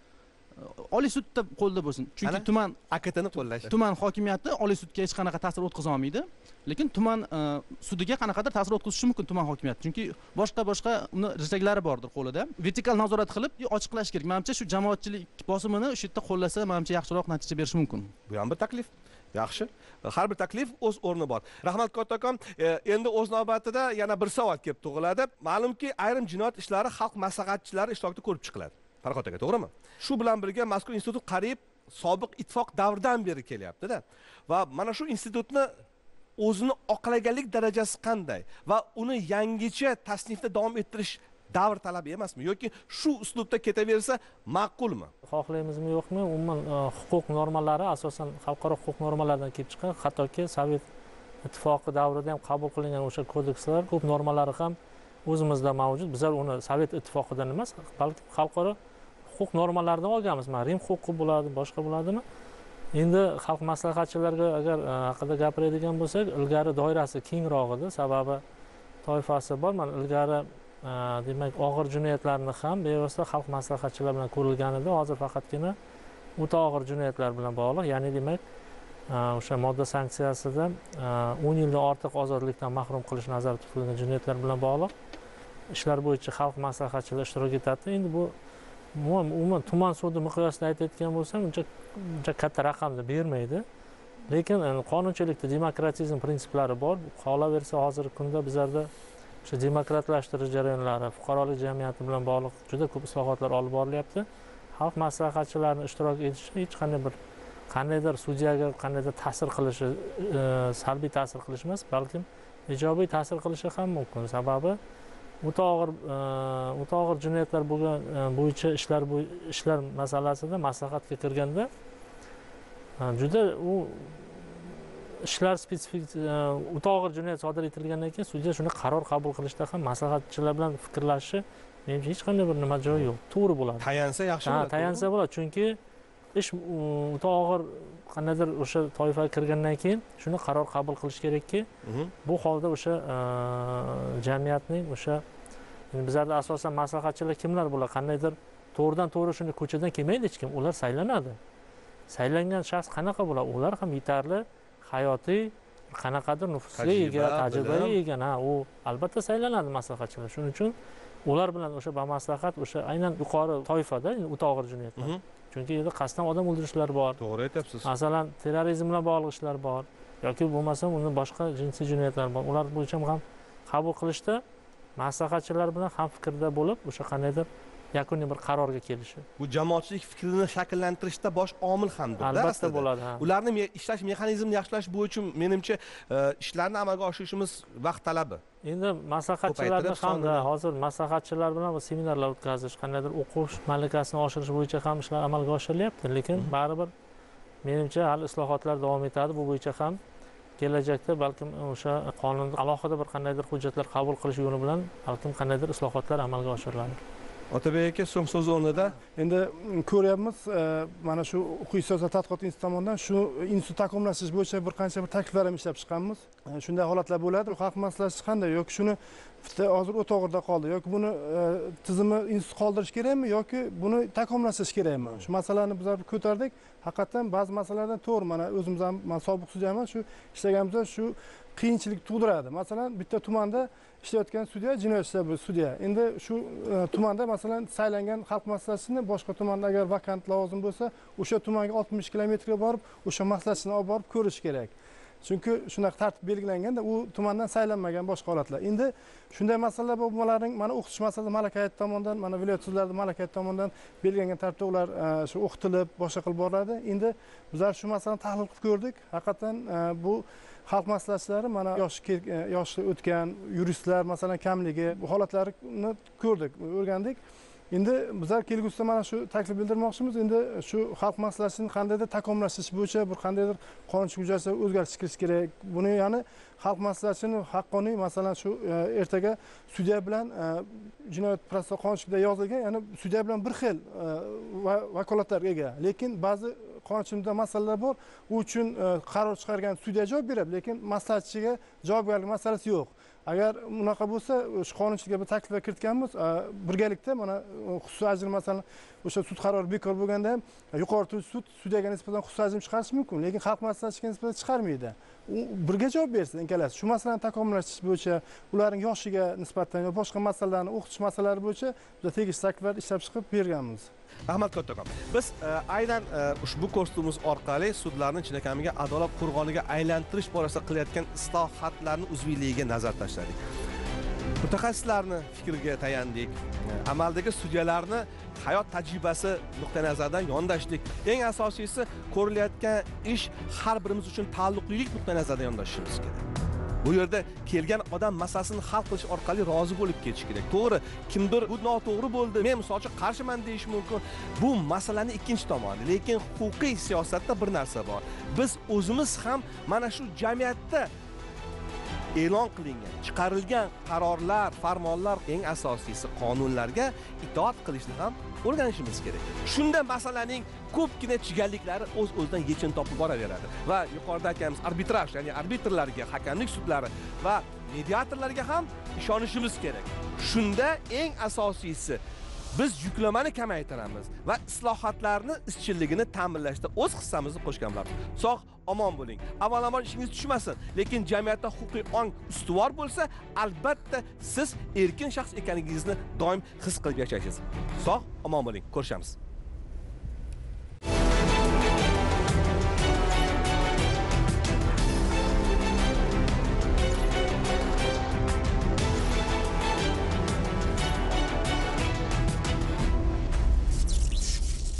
Oliy sudda qo'lda bo'lsin. Chunki tuman A K T ni qo'llash. Tuman hokimiyati oliy sudga hech qanaqa ta'sir o'tkaza olmaydi. Lekin tuman sudiga qanaqadir ta'sir o'tkazishi mumkin tuman hokimiyati. Chunki boshqa boshqa uni rishaklari bordir qo'lida. Vertikal nazorat qilib ochiqlash kerak. Menimcha shu jamoatchilik bosimini o'sha yerda qo'llasa, menimcha yaxshiroq natija berishi mumkin. Bu ham bir taklif. Yaxshi. Har bir taklif o'z o'rni bor. Rahmat kattakon, endi o'z navbatida yana bir savol kelib tug'iladi. Ma'lumki, ayrim jinoyat ishlari xalq maslahatchilari ishtirokida ko'rib chiqiladi. Farhod aka, to'g'rimi? Shu bilan birga mazkur institut qariyb sobiq ittifoq davridan beri kelyapti-da. Va mana shu institutni o'zini oqlaganlik darajasi qanday va uni yangicha tasnifda davom ettirish davr talabi emasmi yoki shu uslubda ketaversa ma'qulmi? Xohlaymizmi yo'qmi, umuman huquq normalari asosan xalqaro huquq normalaridan kelib chiqqan, hattoki Sovet ittifoqi davrida ham qabul qilingan o'sha kodekslar, ko'p normalari ham o'zimizda mavjud. Bizlar uni Sovet ittifoqidan emas, balki xalqaro huquq normalaridan olganmiz. Mana Rim huquqi bo'ladi, boshqa bo'ladimi? Endi xalq maslahatchilariga agar haqida gapiradigan bo'lsak, ilgari doirasi kengroq edi, sababi toifasi bor. Mana ilgari demak og'ir jinoyatlarni ham bevosita xalq maslahatchilari bilan ko'rilgan edi. Hozir faqatgina o'ta og'ir jinoyatlar bilan bog'liq, ya'ni demak o'sha modda sanksiyasida o'n yildan ortiq ozodlikdan mahrum qilish nazarda tutilgan jinoyatlar bilan bog'liq ishlar bo'yicha xalq maslahatchilari ishtirok etadi. Endi bu umuman tuman sudi miqyosida aytayotgan bo'lsam, uncha uncha katta raqamni bermaydi. Lekin qonunchilikda demokratizm prinsiplari bor. Qolaversa hozirgi kunda bizlarda o'sha demokratlashtirish jarayonlari, fuqarolik jamiyati bilan bog'liq juda ko'p islohotlar olib borilyapti. Xalq maslahatchilarining ishtirok etishi hech qanday bir qandaydir sudyaga qandaydir ta'sir qilishi, salbiy ta'sir qilishi emas, balkim ijobiy ta'sir qilishi ham mumkin. Sababi o'ta og'ir o'ta og'ir jinoyatlar bo'lgan bo'yicha ishlar ishlar masalasida maslahatga kirganda juda u ishlar spetsifik o'ta og'ir jinoyat sodir etilgandan keyin sudya shuni qaror qabul qilishda ham maslahatchilar bilan fikrlashishi menimcha hech qanday bir nima joyi yo'q. To'g'ri bo'ladi. Tayansa yaxshi bo'ladi. Ha, tayansa bo'ladi, chunki ish o'ta og'ir qandaydir o'sha toifaga kirgandan keyin shuni qaror qabul qilish kerakki, bu holda o'sha jamiyatning o'sha bizlarda asosan maslahatchilar kimlar bo'ladi? Qandaydir to'g'ridan to'g'ri shuni ko'chadan kelmaydi hech kim, ular saylanadi. Saylangan shaxs qanaqa bo'ladi? Ular ham yetarli hayotiy qanaqadir nufuzga ega, tajribaga ega, ha, u albatta saylanadi maslahatchilar. Shuning uchun ular bilan o'sha bamaslahat o'sha aynan yuqori toifada o'ta og'ir jinoyatlar. Chunki endi qasddan odam o'ldirishlar bor. To'g'ri aytyapsiz. Masalan, terrorizm bilan bog'liq ishlar bor yoki bo'lmasa uni boshqa jinsiy jinoyatlar bor. Ular bo'yicha ham qabul qilishda maslahatchilar bilan ham fikrda bo'lib, o'sha qandaydir yakuniy bir qarorga kelishi. Bu jamoatchilik fikrini shakllantirishda bosh omil hamdir. Albatta bo'ladi. Ularni ishlash mexanizmini yaxshilash bo'yicha menimcha ishlarni amalga oshirishimiz vaqt talabi. Endi maslahatchilarni hamda hozir maslahatchilar bilan seminarlar o'tkazish, qandaydir o'qish malakasini oshirish bo'yicha ham ishlar amalga oshirilyapti, lekin baribir menimcha hali islohotlar davom etadi. Bu bo'yicha ham kelajakda balkim o'sha qonunda alohida bir qandaydir hujjatlar qabul qilish yo'li bilan balkim qandaydir islohotlar amalga oshiriladi. Otabek aka, so'ng so'z o'rnida endi ko'ryapmiz, mana shu huquqiy siyosat tadqiqot instituti tomonidan shu institut takomillashtirish bo'yicha bir qancha bir takliflar ham ishlab chiqqanmiz. Shunday holatlar bo'ladi. Xalq maslahatchisi qanday yoki shuni bitta hozir o'tog'irda qoldi yoki buni tizimi institut qoldirish kerakmi yoki buni takomillashtirish kerakmi? Shu masalani bizlar ko'tardik. Haqiqatan ba'zi masalalardan to'g'ri, mana o'zimiz ham, men sobiq sudyaman, shu ishlaganimizda shu qiyinchilik tug'diradi. Masalan, bitta tumanda ishlayotgan sudya jinoyat ishlar bo'yicha sudya. Endi shu tumanda masalan saylangan xalq maslahatchisini boshqa tumanda agar vakant lavozim bo'lsa, o'sha tumanga oltmish kilometrga borib, o'sha maslahatchini olib borib ko'rish kerak. Chunki shunaqa tartib belgilanganda u tumandan saylanmagan boshqa holatlar. Endi shunday masalalar bo'lmalarning mana o'qitish masalasi malakayat tomonidan, mana viloyat sudlarida malakayat tomonidan belgilangan tartibda ular shu o'qitilib, boshqa qilib boriladi. Endi bizlar shu masalani tahlil qilib ko'rdik. Haqiqatan bu xalq maslahatchilari mana yoshi yoshi o'tgan yuristlar masalan kamligi bu holatlarni ko'rdik, o'rgandik. Endi bizlar kelgusida mana shu taklif bildirmoqchimiz. Endi shu xalq maslahatchisining qandaydir takomillashtirish bo'yicha bir qandaydir qonunchilik hujjatga o'zgartirish kirish kerak. Buni ya'ni xalq maslahatchisining haqqoniy masalan shu ertaga sudya bilan jinoyat protsessual qonunchilikda yozilgan, ya'ni sudya bilan bir xil vakolatlarga ega. Lekin ba'zi qonunchilikda masalalar bor. U uchun qaror chiqargan sudya javob beradi, lekin maslahatchiga javobgarlik masalasi yo'q. Agar unaqa bo'lsa, shu qonunchilikka bir takliflar kiritganmiz. Birgalikda mana xususiy ajr masalan o'sha sud qarori bekor bo'lganda ham yuqori sud sudyaga nisbatan xususiy ajr chiqarishi mumkin, lekin xalq maslahatchiga nisbatan chiqarmaydi. U birga javob bersin ikkalasi. Shu masalani takomillashtirish bo'yicha, ularning yoshiga nisbatan va boshqa masalalarni o'qitish masalalari bo'yicha biz tegishli takliflar ishlab chiqib berganmiz. Rahmat kattakon. Biz aynan ushbu ko'rsatuvimiz orqali sudlarning chinakamiga adolat qo'rg'oniga aylantirish borasida qilayotgan islohotlarni uzviyligiga nazar tashladik. Mutaxassislarning fikriga tayandik. Amaldagi sudyalarni hayot tajribasi nuqtai nazaridan yondashdik. Eng asosiysi ko'rilayotgan ish har birimiz uchun taalluqlilik nuqtai nazaridan yondashishimiz kerak. Bu yerda kelgan odam masalasini hal qilish orqali rozi bo'lib ketish kerak. To'g'ri, kimdir bu noto'g'ri bo'ldi, men misolcha qarshiman deyish mumkin. Bu masalaning ikkinchi tomoni. Lekin huquqiy siyosatda bir narsa bor. Biz o'zimiz ham mana shu jamiyatda e'lon qilingan, chiqarilgan qarorlar, farmonlar, eng asosiysi qonunlarga itoat qilishni ham o'rganishimiz kerak. Shunda masalaning ko'pgina chigalliklari o'z-o'zidan yechim topib boraveradi va yuqorida aytganimiz arbitraj, ya'ni arbitrlarga, hakamlik sudlari va mediatorlarga ham ishonishimiz kerak. Shunda eng asosiysi biz yuklamani kamaytiramiz va islohotlarni izchilligini ta'minlashda o'z hissamizni qo'shgan bo'lamiz. Sog', omon bo'ling. Avvalambor ishingiz tushmasin, lekin jamiyatda huquqiy ong ustuvor bo'lsa, albatta siz erkin shaxs ekanligingizni doim his qilib yashaysiz. Sog', omon bo'ling. Ko'rishamiz.